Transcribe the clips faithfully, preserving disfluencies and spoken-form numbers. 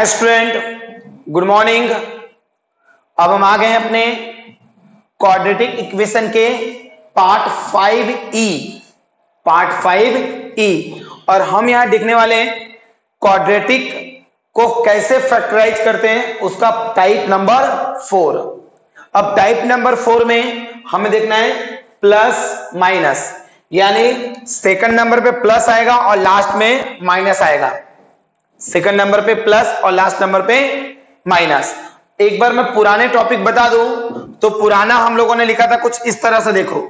Hi student, good morning. अब हम आ गए हैं अपने क्वाड्रेटिक इक्वेशन के part five E part five E और हम यहां देखने वाले हैं क्वाड्रेटिक को कैसे फैक्टराइज करते हैं, उसका टाइप नंबर फोर। अब टाइप नंबर फोर में हमें देखना है प्लस माइनस, यानी सेकंड नंबर पे प्लस आएगा और लास्ट में माइनस आएगा। सेकंड नंबर पे प्लस और लास्ट नंबर पे माइनस। एक बार मैं पुराने टॉपिक बता दूं तो पुराना हम लोगों ने लिखा था कुछ इस तरह से। देखो,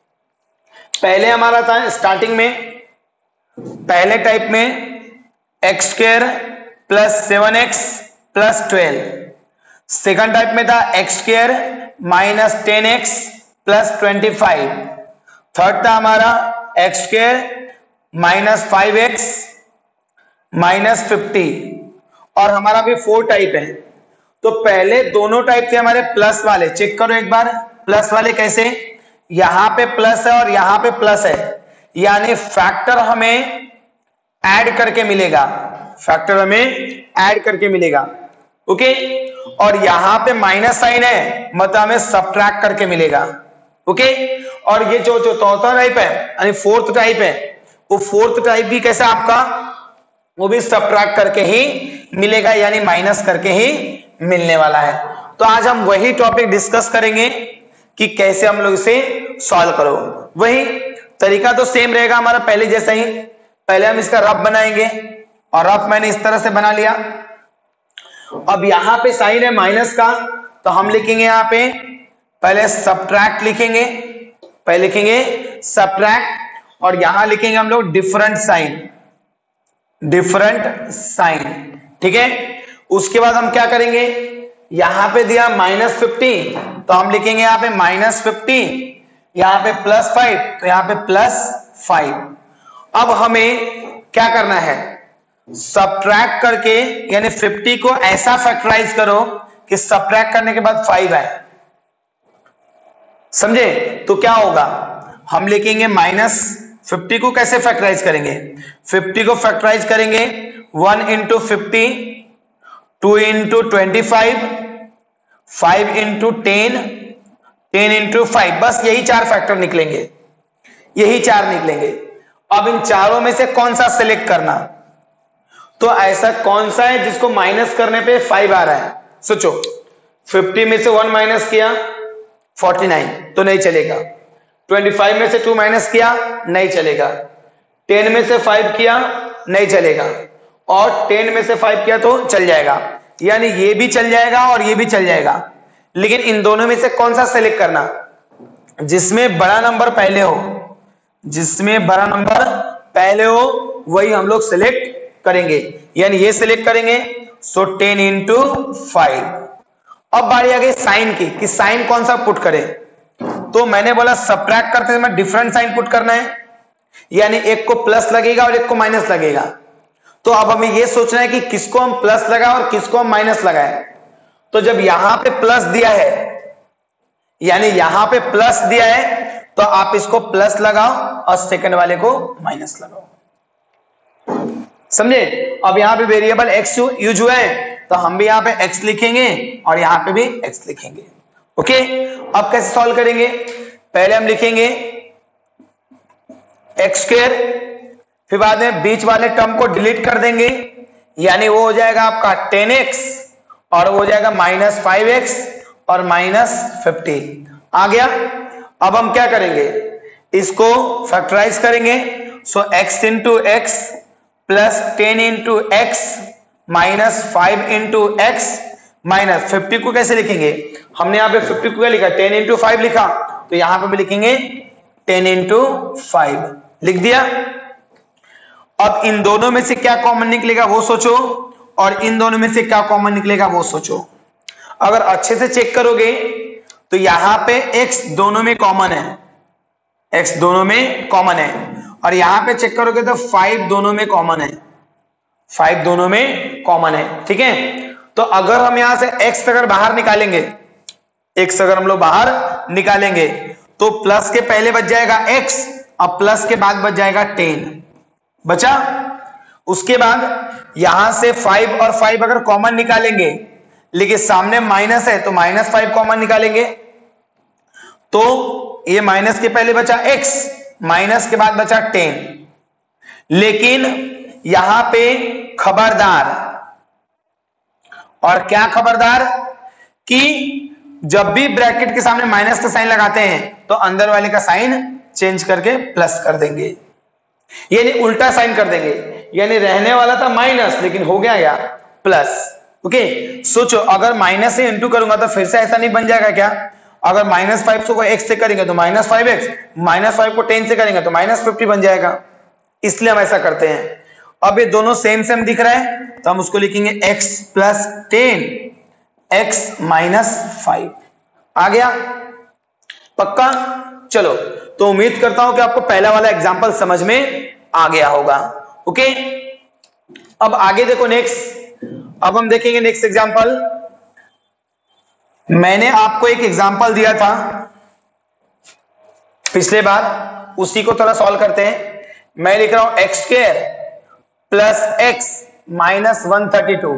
पहले हमारा था स्टार्टिंग में पहले टाइप में x square plus seven x plus twelve. Second type में था x square minus ten x plus twenty five. Third था हमारा x square minus five x minus fifty. और हमारा भी फोर टाइप है। तो पहले दोनों टाइप थे हमारे प्लस वाले। चेक करो एक बार, प्लस वाले कैसे, यहां पे प्लस है और यहां पे प्लस है, यानी फैक्टर हमें ऐड करके मिलेगा। फैक्टर हमें ऐड करके मिलेगा, ओके। और यहां पे माइनस साइन है, मतलब हमें सब्ट्रैक्ट करके मिलेगा, ओके। और ये जो जो चौथा टाइप है यानी फोर्थ टाइप है, वो फोर्थ टाइप भी कैसे आपका, वो भी सब्ट्रैक्ट करके ही मिलेगा, यानी माइनस करके ही मिलने वाला है। तो आज हम वही टॉपिक डिस्कस करेंगे कि कैसे हम लोग इसे सॉल्व करो। वही तरीका तो सेम रहेगा हमारा पहले जैसा ही। पहले हम इसका रफ बनाएंगे और रफ मैंने इस तरह से बना लिया। अब यहां पे साइन है माइनस का, तो हम लिखेंगे यहां पे पहले सब्ट्रैक्ट लिखेंगे, पहले लिखेंगे सब्ट्रैक्ट और यहां लिखेंगे हम लोग डिफरेंट साइन, डिफरेंट साइन, ठीक है। उसके बाद हम क्या करेंगे, यहां पे दिया माइनस फिफ्टी, तो हम लिखेंगे यहां पे माइनस फिफ्टी, यहां पे प्लस फाइव, तो यहां पे प्लस फाइव। अब हमें क्या करना है, सब्ट्रैक्ट करके, यानी फिफ्टी को ऐसा फैक्टराइज करो कि सब्ट्रैक्ट करने के बाद फाइव आए, समझे। तो क्या होगा, हम लिखेंगे माइनस फिफ्टी को कैसे फैक्टराइज करेंगे, फिफ्टी को फैक्टराइज करेंगे one into fifty, two into twenty five, five into ten, ten into five. बस यही चार फैक्टर निकलेंगे, यही चार निकलेंगे। अब इन चारों में से कौन सा सिलेक्ट करना, तो ऐसा कौन सा है जिसको माइनस करने पे फाइव आ रहा है। सोचो, फिफ्टी में से वन माइनस किया फोर्टी नाइन, तो नहीं चलेगा। ट्वेंटी फाइव में से टू माइनस किया, नहीं चलेगा। टेन में से फाइव किया, नहीं चलेगा। और टेन में से फाइव किया तो चल जाएगा, यानी ये भी चल जाएगा और ये भी चल जाएगा। लेकिन इन दोनों में से कौन सा सेलेक्ट करना, जिसमें बड़ा नंबर पहले हो, जिसमें बड़ा नंबर पहले हो वही हम लोग सेलेक्ट करेंगे, यानी ये सेलेक्ट करेंगे। So ten into five. अब बारी आ गई साइन की, कि साइन कौन सा पुट करें। तो मैंने बोला सब्ट्रैक्ट करते समय डिफरेंट साइन पुट करना है, यानी एक को प्लस लगेगा और एक को माइनस लगेगा। तो अब हमें यह सोचना है कि किसको हम प्लस लगाएं और किसको हम माइनस लगाएं। तो जब यहां पे प्लस दिया है, यानी यहां पे प्लस दिया है, तो आप इसको प्लस लगाओ और सेकंड वाले को माइनस लगाओ, समझे। अब यहां पे वेरिएबल एक्स यूज हुआ है, तो हम भी यहां पे एक्स लिखेंगे और यहां पे भी एक्स लिखेंगे, ओके। अब कैसे सॉल्व करेंगे, पहले हम लिखेंगे एक्स स्क्वायर, फिर बाद में बीच वाले टर्म को डिलीट कर देंगे, यानी वो हो जाएगा आपका टेन एक्स और वो हो जाएगा माइनस फाइव एक्स और माइनस फिफ्टी आ गया। अब हम क्या करेंगे, इसको फैक्टराइज करेंगे। So x into x plus ten into x minus five into x minus fifty को कैसे लिखेंगे, हमने यहां पे फिफ्टी को क्या लिखा, टेन इंटू फाइव लिखा, तो यहां पे भी लिखेंगे टेन इंटू फाइव, लिख दिया। अब इन दोनों में से क्या कॉमन निकलेगा वो सोचो, और इन दोनों में से क्या कॉमन निकलेगा वो सोचो। अगर अच्छे से चेक करोगे तो यहां पे x दोनों में कॉमन है, x दोनों में कॉमन है, और यहां पे चेक करोगे तो फाइव दोनों में कॉमन है, फाइव दोनों में कॉमन है, ठीक है। तो अगर हम यहां से x अगर बाहर निकालेंगे, x अगर हम लोग बाहर निकालेंगे, तो प्लस के पहले बच जाएगा x और प्लस के बाद बच जाएगा टेन, बचा। उसके बाद यहां से फाइव और फाइव अगर कॉमन निकालेंगे, लेकिन सामने माइनस है तो माइनस फाइव कॉमन निकालेंगे, तो ये माइनस के पहले बचा x, माइनस के बाद बचा टेन। लेकिन यहां पे खबरदार, और क्या खबरदार, कि जब भी ब्रैकेट के सामने माइनस का साइन लगाते हैं तो अंदर वाले का साइन चेंज करके प्लस कर देंगे, यानी उल्टा साइन कर देंगे। यानी रहने वाला था माइनस, लेकिन हो गया या प्लस। ओके, सोचो अगर माइनस से इंटू करूंगा तो फिर से ऐसा नहीं बन जाएगा क्या? अगर माइनस फाइव को एक्स से करेंगे तो minus five x, minus five को टेन से करेंगे तो माइनस फिफ्टी बन जाएगा। इसलिए हम ऐसा करते हैं। अब ये दोनों सेम सेम दिख रहा है तो हम उसको लिखेंगे x plus ten, x minus five. आ गया? पक्का? चलो, तो उम्मीद करता हूं कि आपको पहला वाला एग्जांपल समझ में आ गया होगा। ओके, अब आगे देखो नेक्स्ट। अब हम देखेंगे नेक्स्ट एग्जांपल। मैंने आपको एक एग्जांपल दिया था पिछले बार, उसी को थोड़ा सॉल्व करते हैं। मैं लिख रहा हूं x square plus x minus one thirty two,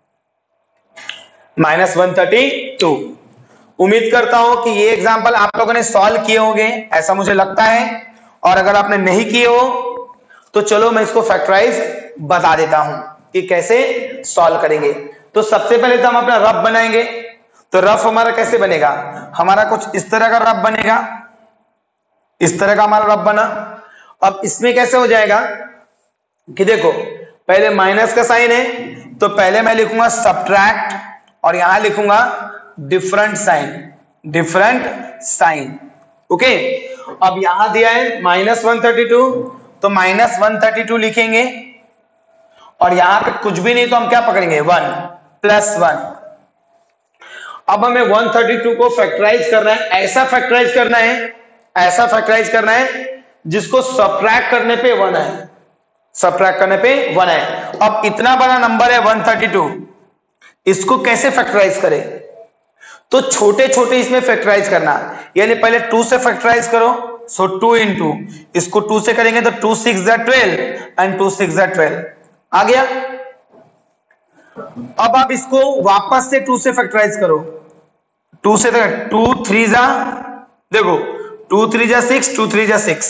minus one thirty two. उम्मीद करता हूं कि ये एग्जांपल आप लोगों ने सॉल्व किए होंगे, ऐसा मुझे लगता है। और अगर आपने नहीं किए हो तो चलो मैं इसको फैक्टराइज बता देता हूं कि कैसे सॉल्व करेंगे। तो सबसे पहले तो हम अपना रफ बनाएंगे। तो रफ हमारा कैसे बनेगा? हमारा कुछ इस तरह का रफ बनेगा, इस तरह का हमारा रफ बना। अब इसमें कैसे हो जाएगा कि देखो, पहले माइनस का साइन है तो पहले मैं लिखूंगा सब्ट्रैक्ट, और यहां लिखूंगा different sign, different sign. Okay, अब यहां दिया है माइनस वन थर्टी टू, तो माइनस वन थर्टी टू लिखेंगे, और यहां पे कुछ भी नहीं तो हम क्या पकड़ेंगे? One plus one. अब हमें वन थर्टी टू को फैक्टराइज करना है, ऐसा फैक्टराइज करना है, ऐसा फैक्टराइज करना है जिसको सब्ट्रैक्ट करने पे वन है, सब्ट्रैक्ट करने पे वन है। अब इतना बड़ा नंबर है वन थर्टी टू, इसको कैसे फैक्टराइज करें? तो छोटे छोटे इसमें फैक्टराइज करना, यानी पहले टू से फैक्टराइज करो, सो टू इंटू, इसको टू से करेंगे तो टू सिक्स जा ट्वेल्व एंड टू सिक्स जा ट्वेल्व। आ गया? अब आप इसको वापस से टू से फैक्टराइज करो, टू से टू थ्री जा, देखो टू थ्री जा सिक्स, टू थ्री जा सिक्स।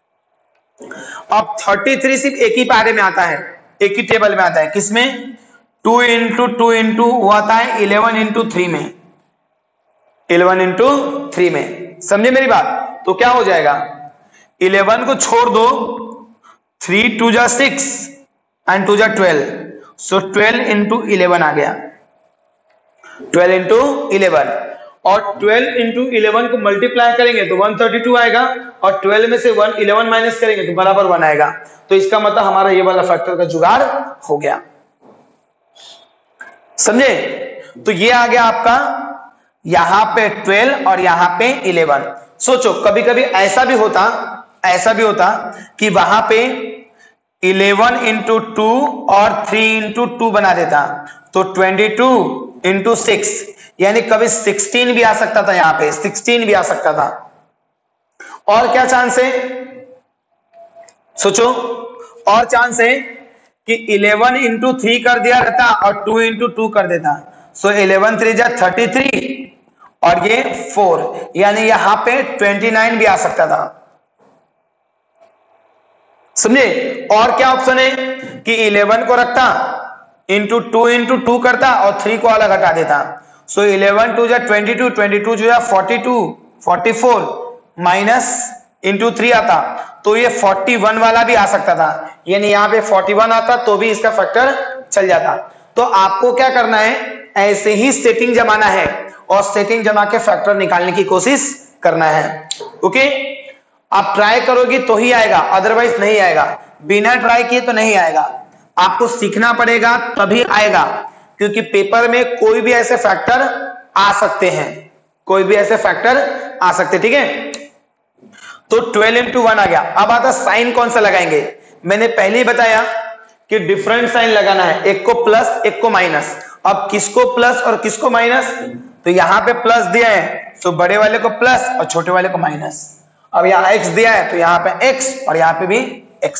अब थर्टी थ्री सिर्फ एक ही पारे में आता है, एक ही टेबल में आता है। किसमें? टू इंटू टू इंटू वो आता है इलेवन इंटू थ्री में, इलेवन इंटू थ्री में। समझे मेरी बात? तो क्या हो जाएगा, इलेवन को छोड़ दो, थ्री टू जा सिक्स एंड टू जा twelve, so twelve into eleven आ गया, ट्वेल्व इंटू इलेवन। और ट्वेल्व इंटू इलेवन को मल्टीप्लाई करेंगे तो वन थर्टी टू आएगा, और ट्वेल्व में से वन इलेवन माइनस करेंगे तो बराबर वन आएगा। तो इसका मतलब हमारा ये वाला फैक्टर का जुगाड़ हो गया। समझे? तो ये आ गया आपका यहां पे ट्वेल्व और यहां पे इलेवन। सोचो कभी कभी ऐसा भी होता, ऐसा भी होता कि वहां पे इलेवन इंटू टू और थ्री इंटू टू बना देता, तो ट्वेंटी टू इंटू सिक्स, यानी कभी सिक्सटीन भी आ सकता था, यहां पे सिक्सटीन भी आ सकता था। और क्या चांस है? सोचो, और चांस है कि इलेवन इंटू थ्री कर दिया रहता और टू इंटू टू कर देता, सो इलेवन थ्री जा थर्टी थ्री और ये फोर, यानी यहां पे ट्वेंटी नाइन भी आ सकता था। समझे? और क्या ऑप्शन है कि इलेवन को रखता, इंटू टू इंटू टू करता और थ्री को अलग हटा देता, सो इलेवन टू जा ट्वेंटी टू, ट्वेंटी टू जो forty two, forty four minus into three आता, तो ये फोर्टी वन वाला भी आ सकता था, यानी यहां पे फोर्टी वन आता तो भी इसका फैक्टर चल जाता। तो आपको क्या करना है, ऐसे ही सेटिंग जमाना है और सेटिंग जमा के फैक्टर निकालने की कोशिश करना है। ओके, आप ट्राई करोगे तो ही आएगा, अदरवाइज नहीं आएगा। बिना ट्राई किए तो नहीं आएगा, आपको सीखना पड़ेगा तभी आएगा, क्योंकि पेपर में कोई भी ऐसे फैक्टर आ सकते हैं, कोई भी ऐसे फैक्टर आ सकते। ठीक है, तो ट्वेल्व इंटू वन आ गया। अब आता साइन कौन सा लगाएंगे? मैंने पहले ही बताया कि डिफरेंट साइन लगाना है, एक को प्लस एक को माइनस। अब किसको प्लस और किसको माइनस? तो यहां पे प्लस दिया है तो बड़े वाले को प्लस और छोटे वाले को माइनस। अब यहां एक्स दिया है तो यहां पे एक्स और यहां पे भी एक्स,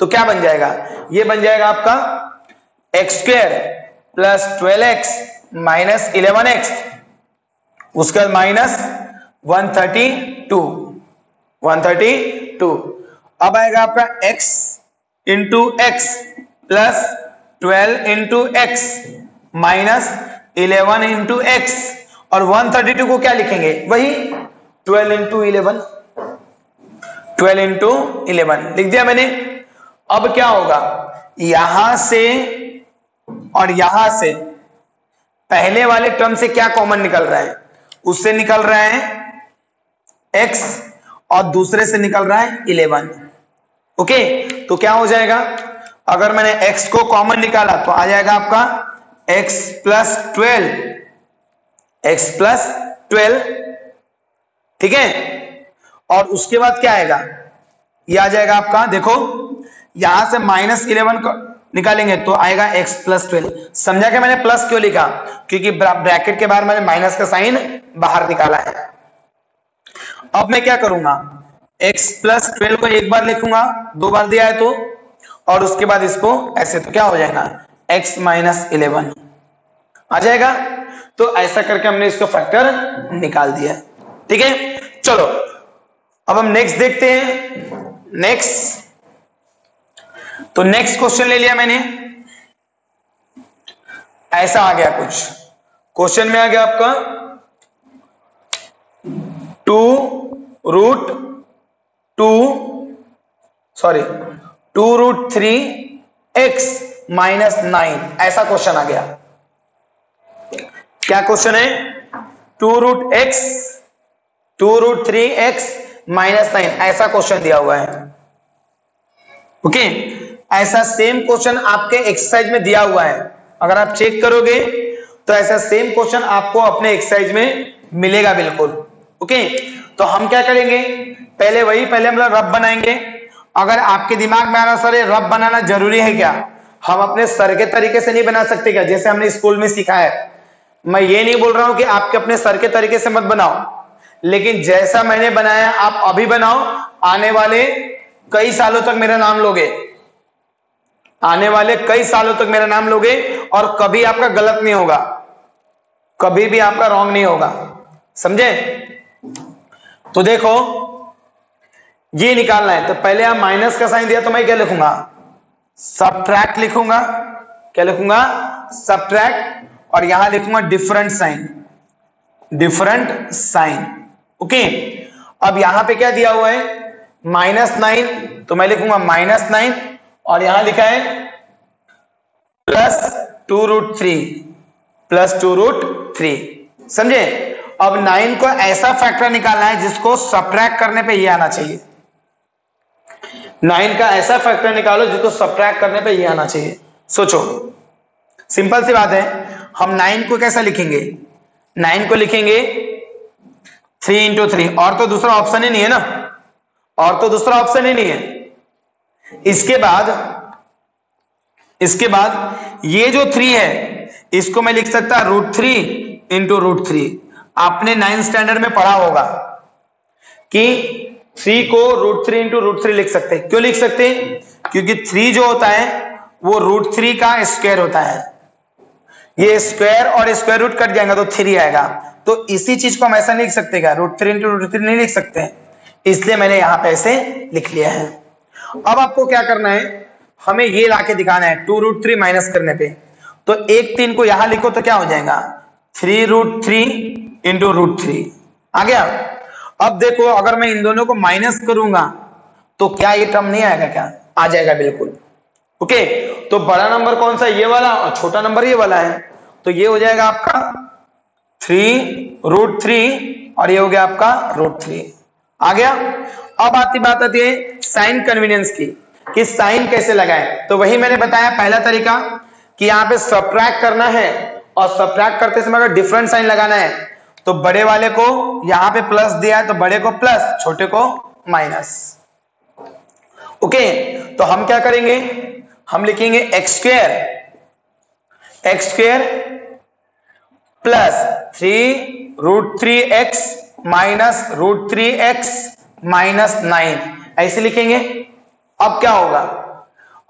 तो क्या बन जाएगा, ये बन जाएगा आपका x square plus twelve x minus eleven x, उसके बाद minus one thirty two, one thirty two. अब आएगा आपका x into x plus twelve into x minus eleven into x, और वन थर्टी टू को क्या लिखेंगे, वही twelve into eleven, twelve into eleven लिख दिया मैंने। अब क्या होगा, यहां से और यहां से पहले वाले टर्म से क्या कॉमन निकल रहा है, उससे निकल रहा है x और दूसरे से निकल रहा है इलेवन। ओके, तो क्या हो जाएगा, अगर मैंने x को कॉमन निकाला तो आ जाएगा आपका x plus twelve, x plus twelve, ठीक है। और उसके बाद क्या आएगा, ये आ जाएगा आपका, देखो यहां से माइनस इलेवन निकालेंगे तो आएगा x प्लस ट्वेल्व। समझा क्या मैंने प्लस क्यों लिखा, क्योंकि ब्रैकेट के बाहर मैंने माइनस का साइन बाहर निकाला है। अब मैं क्या करूंगा, x प्लस ट्वेल्व को एक बार लिखूंगा, दो बार दिया है तो, और उसके बाद इसको ऐसे, तो क्या हो जाएगा x माइनस इलेवन आ जाएगा। तो ऐसा करके हमने इसको फैक्टर निकाल दिया, ठीक है। चलो अब हम नेक्स्ट देखते हैं। नेक्स्ट, तो नेक्स्ट क्वेश्चन ले लिया मैंने, ऐसा आ गया कुछ, क्वेश्चन में आ गया आपका two root two sorry two root three x minus nine, ऐसा क्वेश्चन आ गया। क्या क्वेश्चन है, two root x two root three x minus nine, ऐसा क्वेश्चन दिया हुआ है। ओके, ऐसा सेम क्वेश्चन आपके एक्सरसाइज में दिया हुआ है, अगर आप चेक करोगे तो ऐसा सेम क्वेश्चन आपको अपने एक्सरसाइज में मिलेगा बिल्कुल। ओके, तो हम क्या करेंगे, पहले वही पहले हम लोग रब बनाएंगे। अगर आपके दिमाग में आ रहा सर ये रब बनाना जरूरी है क्या, हम अपने सर के तरीके से नहीं बना सकते क्या, जैसे हमने स्कूल में सीखा है। मैं ये नहीं बोल रहा हूं कि आपके अपने सर के तरीके से मत बनाओ, लेकिन जैसा मैंने बनाया आप अभी बनाओ, आने वाले कई सालों तक मेरा नाम लोगे, आने वाले कई सालों तक मेरा नाम लोगे, और कभी आपका गलत नहीं होगा, कभी भी आपका रॉन्ग नहीं होगा, समझे। तो देखो ये निकालना है, तो पहले आप माइनस का साइन दिया तो मैं क्या लिखूंगा, सबट्रैक्ट लिखूंगा, क्या लिखूंगा, सबट्रैक्ट, और यहां लिखूंगा different sign, different sign. Okay, अब यहां पे क्या दिया हुआ है, माइनस नाइन, तो मैं लिखूंगा माइनस नाइन, और यहां लिखा है plus two root three, plus two root three, समझे। अब नाइन को ऐसा फैक्टर निकालना है जिसको सबट्रैक्ट करने पे ये आना चाहिए, नाइन का ऐसा फैक्टर निकालो जिसको सबट्रैक्ट करने पे ये आना चाहिए। सोचो, सिंपल सी बात है, हम नाइन को कैसा लिखेंगे, नाइन को लिखेंगे थ्री इंटू थ्री, और तो दूसरा ऑप्शन ही नहीं है ना, और तो दूसरा ऑप्शन ही नहीं है। इसके बाद इसके बाद ये जो थ्री है इसको मैं लिख सकता root three into root three. आपने नाइन स्टैंडर्ड में पढ़ा होगा कि थ्री को root three into root three लिख सकते हैं। क्यों लिख सकते हैं, क्योंकि थ्री जो होता है वो रूट थ्री का स्क्वायर होता है, ये स्क्वायर और स्क्वायर रूट कट जाएगा तो थ्री आएगा, तो इसी चीज को हम ऐसा नहीं लिख सकते क्या, root three into root three नहीं लिख सकते, इसलिए मैंने यहां पे ऐसे लिख लिया है। अब आपको क्या करना है, हमें ये लाके दिखाना है टू रूट थ्री माइनस करने पे, तो एक तीन को यहां लिखो तो क्या हो जाएगा, three root three into root three आ गया। अब देखो अगर मैं इन दोनों को माइनस करूंगा तो क्या ये टर्म नहीं आएगा, क्या आ जाएगा बिल्कुल। ओके, तो बड़ा नंबर कौन सा, ये वाला, और छोटा नंबर ये वाला है, तो ये हो जाएगा आपका थ्री रूट थ्री, और ये हो गया आपका रूट थ्री आ गया। अब आती बात आती है साइन कन्वीनियंस की, कि साइन कैसे लगाएं। तो वही मैंने बताया पहला तरीका कि यहां पे सबट्रैक्ट करना है, और सबट्रैक्ट करते समय अगर डिफरेंट साइन लगाना है तो बड़े वाले को यहां पे प्लस दिया है तो बड़े को प्लस, छोटे को माइनस। ओके, तो हम क्या करेंगे, हम लिखेंगे x square x square plus three root three x minus root three x minus nine, ऐसे लिखेंगे। अब क्या होगा,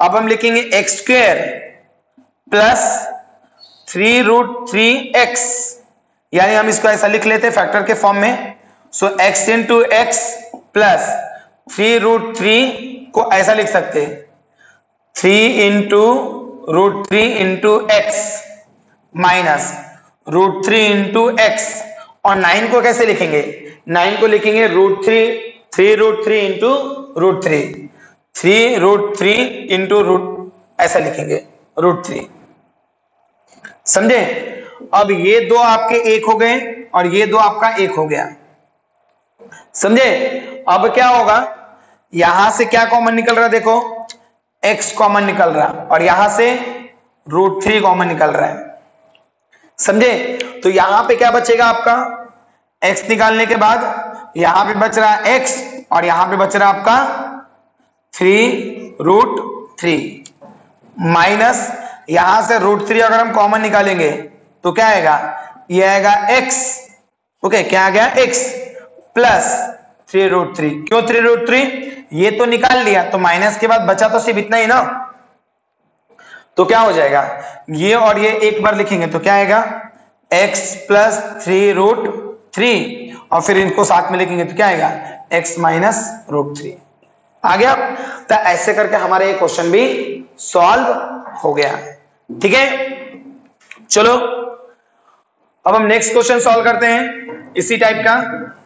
अब हम लिखेंगे x square plus three root three x, यानी हम इसको ऐसा लिख लेते हैं फैक्टर के फॉर्म में। So x into x plus three root three को ऐसा लिख सकते हैं, three into root three into x minus root three into x. और नाइन को कैसे लिखेंगे, नाइन को लिखेंगे root three three root three into root three, three root three into root, ऐसा लिखेंगे रूट थ्री। समझे? अब ये दो आपके एक हो गए और ये दो आपका एक हो गया। समझे? अब क्या होगा, यहां से क्या कॉमन निकल रहा है, देखो x कॉमन निकल रहा और यहां से रूट थ्री कॉमन निकल रहा है। समझे? तो यहां पे क्या बचेगा आपका, x निकालने के बाद यहां पे बच रहा है x और यहां पे बच रहा है आपका थ्री रूट थ्री माइनस यहां से रूट थ्री अगर हम कॉमन निकालेंगे तो क्या आएगा, ये आएगा x। ओके, क्या आ गया x plus three root three. क्यों थ्री रूट थ्री, ये तो निकाल लिया तो माइनस के बाद बचा तो सिर्फ इतना ही ना, तो क्या हो जाएगा, ये और ये एक बार लिखेंगे तो क्या आएगा x plus three root three और फिर इनको साथ में लिखेंगे तो क्या आएगा x माइनस रूट थ्री। आ गया? तो ऐसे करके हमारा ये क्वेश्चन भी सॉल्व हो गया। ठीक है, चलो अब हम नेक्स्ट क्वेश्चन सॉल्व करते हैं इसी टाइप का।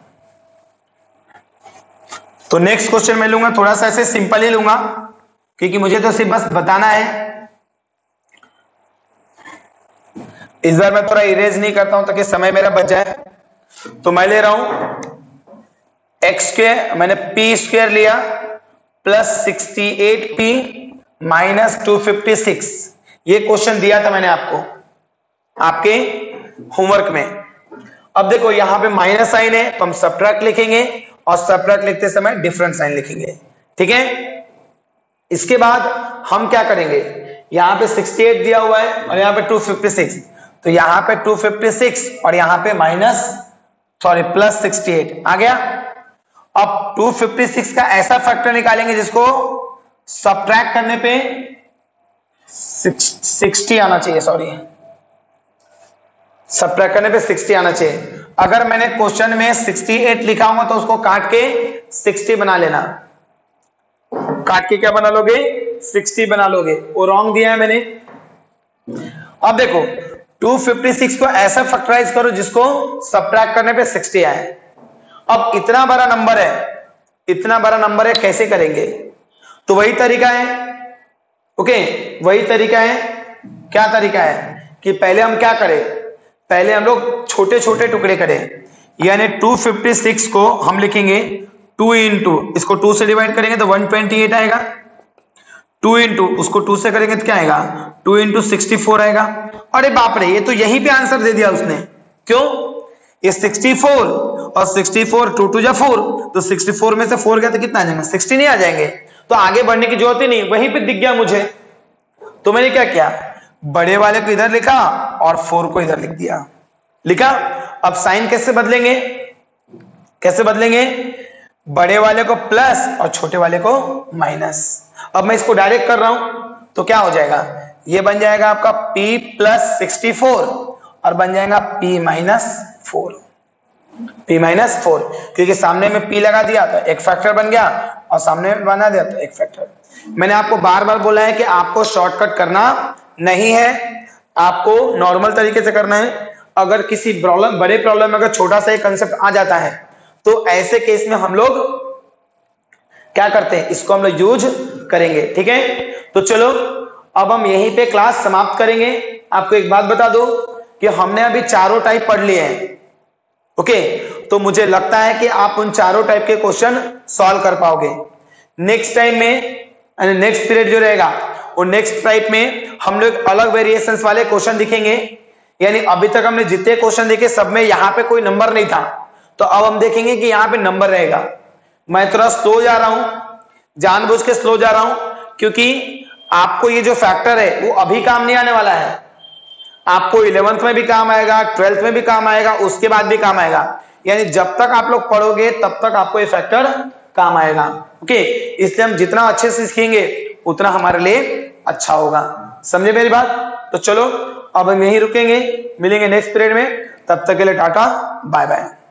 तो नेक्स्ट क्वेश्चन मैं लूंगा थोड़ा सा ऐसे सिंपल ही लूंगा क्योंकि मुझे तो सिर्फ बस बताना है। इस बार मैं थोड़ा इरेज नहीं करता हूं ताकि समय मेरा बच जाए। तो मैं ले रहा हूं एक्स स्क्वायर, मैंने पी स्क्वायर लिया plus sixty eight P minus two fifty six. ये क्वेश्चन दिया था मैंने आपको आपके होमवर्क में। अब देखो यहां पे माइनस साइन है तो हम सबट्रैक्ट लिखेंगे और सबट्रैक्ट लिखते समय डिफरेंट साइन लिखेंगे। ठीक है, इसके बाद हम क्या करेंगे, यहां पे सिक्सटी एट दिया हुआ है और यहां पे टू फिफ्टी सिक्स, तो यहां पे टू फिफ्टी सिक्स और यहां पे minus sorry plus sixty eight आ गया। अब टू फिफ्टी सिक्स का ऐसा फैक्टर निकालेंगे जिसको सबट्रैक्ट करने पे सिक्सटी आना चाहिए, सॉरी सबट्रैक्ट करने पे सिक्सटी आना चाहिए। अगर मैंने क्वेश्चन में सिक्सटी एट लिखा हुआ तो उसको काट के सिक्सटी बना लेना, काट के क्या बना लोगे, सिक्सटी बना लोगे, वो रॉन्ग दिया है मैंने। अब देखो टू फिफ्टी सिक्स को ऐसा फैक्टराइज करो जिसको सबट्रैक्ट करने पे सिक्सटी आए। अब इतना बड़ा नंबर है, इतना बड़ा नंबर है, कैसे करेंगे, तो वही तरीका है। ओके, वही तरीका है। क्या तरीका है कि पहले हम क्या करें, पहले हम लोग छोटे छोटे टुकड़े करें, यानी टू फिफ्टी सिक्स को हम लिखेंगे टू इंटू, इसको टू से डिवाइड करेंगे तो वन ट्वेंटी एट आएगा, टू इंटू उसको टू से करेंगे तो क्या आएगा, टू इंटू सिक्सटी फोर आएगा। अरे बाप रे, ये तो यहीं पे आंसर दे दिया उसने। क्यों, ये सिक्सटी फोर और सिक्सटी फोर, टू टू जा फोर, तो सिक्सटी फोर में से फोर गया तो कितना आ जाएगा, सिक्सटी नहीं आ जाएंगे, तो आगे बढ़ने की जरूरत ही नहीं, वहीं पे दिख गया मुझे। तो मैंने क्या किया, बड़े वाले को इधर लिखा और फोर को इधर लिख दिया, लिखा। अब साइन कैसे बदलेंगे, कैसे बदलेंगे, बड़े वाले को प्लस और छोटे वाले को माइनस। अब मैं इसको डायरेक्ट कर रहा हूं तो क्या हो जाएगा, ये बन जाएगा आपका p प्लस सिक्सटी फोर और बन जाएगा p minus four, p minus four, क्योंकि सामने में p लगा दिया तो एक फैक्टर बन गया और सामने में बना दिया तो एक फैक्टर। मैंने आपको बार बार बोला है कि आपको शॉर्टकट करना नहीं है, आपको नॉर्मल तरीके से करना है। अगर किसी प्रॉब्लम, बड़े प्रॉब्लम में अगर छोटा सा एक कंसेप्ट आ जाता है तो ऐसे केस में हम लोग क्या करते हैं, इसको हम लोग यूज करेंगे। ठीक है, तो चलो अब हम यहीं पे क्लास समाप्त करेंगे। आपको एक बात बता दो कि हमने अभी चारों टाइप पढ़ लिए हैं। ओके, तो मुझे लगता है कि आप उन चारों टाइप के क्वेश्चन सॉल्व कर पाओगे। नेक्स्ट टाइम में, नेक्स्ट पीरियड जो रहेगा वो नेक्स्ट टाइप में हम लोग अलग वेरिएशंस वाले क्वेश्चन दिखेंगे। यानी अभी तक हमने जितने क्वेश्चन देखे सब में यहाँ पे कोई नंबर नहीं था, तो अब हम देखेंगे कि यहाँ पे नंबर रहेगा। मैं थोड़ा स्लो जा रहा हूं, जानबूझ के स्लो जा रहा हूं, क्योंकि आपको ये जो फैक्टर है वो अभी काम नहीं आने वाला है, आपको इलेवेंथ में भी काम आएगा, ट्वेल्थ में भी काम आएगा, उसके बाद भी काम आएगा। यानी जब तक आप लोग पढ़ोगे तब तक आपको ये फैक्टर काम आएगा। ओके, इसलिए हम जितना अच्छे से सीखेंगे उतना हमारे लिए अच्छा होगा। समझे मेरी बात? तो चलो अब हम यहीं रुकेंगे, मिलेंगे नेक्स्ट पीरियड में। तब तक के लिए टाटा बाय बाय।